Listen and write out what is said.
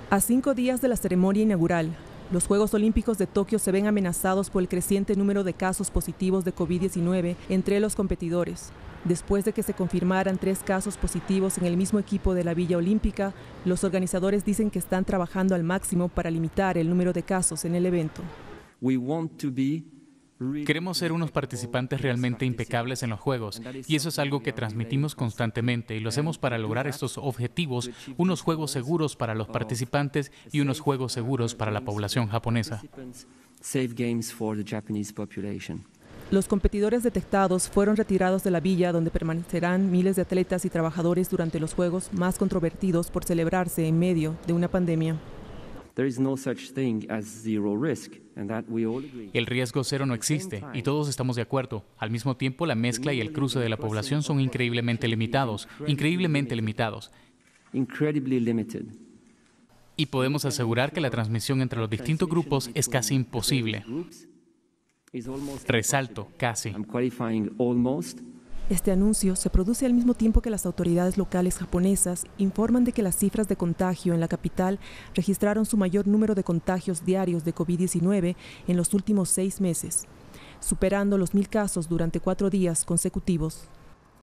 A 5 días de la ceremonia inaugural, los Juegos Olímpicos de Tokio se ven amenazados por el creciente número de casos positivos de COVID-19 entre los competidores. Después de que se confirmaran 3 casos positivos en el mismo equipo de la Villa Olímpica, los organizadores dicen que están trabajando al máximo para limitar el número de casos en el evento. Queremos ser unos participantes realmente impecables en los Juegos, y eso es algo que transmitimos constantemente, y lo hacemos para lograr estos objetivos, unos Juegos seguros para los participantes y unos Juegos seguros para la población japonesa. Los competidores detectados fueron retirados de la villa, donde permanecerán miles de atletas y trabajadores durante los Juegos más controvertidos por celebrarse en medio de una pandemia. El riesgo cero no existe, y todos estamos de acuerdo. Al mismo tiempo, la mezcla y el cruce de la población son increíblemente limitados. Y podemos asegurar que la transmisión entre los distintos grupos es casi imposible. Resalto, casi. Este anuncio se produce al mismo tiempo que las autoridades locales japonesas informan de que las cifras de contagio en la capital registraron su mayor número de contagios diarios de COVID-19 en los últimos 6 meses, superando los 1,000 casos durante 4 días consecutivos.